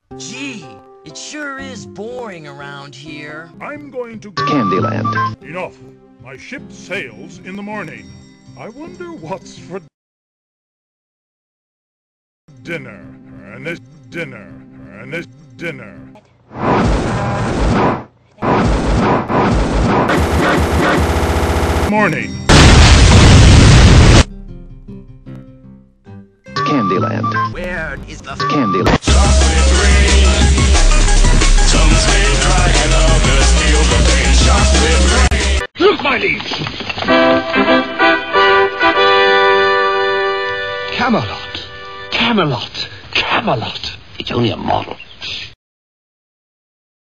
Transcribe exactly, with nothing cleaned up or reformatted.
Gee, it sure is boring around here. I'm going to... Candyland. Enough. My ship sails in the morning. I wonder what's for dinner. And this dinner. And this dinner. Morning. Candyland. Where is the Candyland. Chocolate rain. Some say dry and others feel the pain. Chocolate rain. Look, my liege! Camelot. Camelot. Camelot. It's only a model.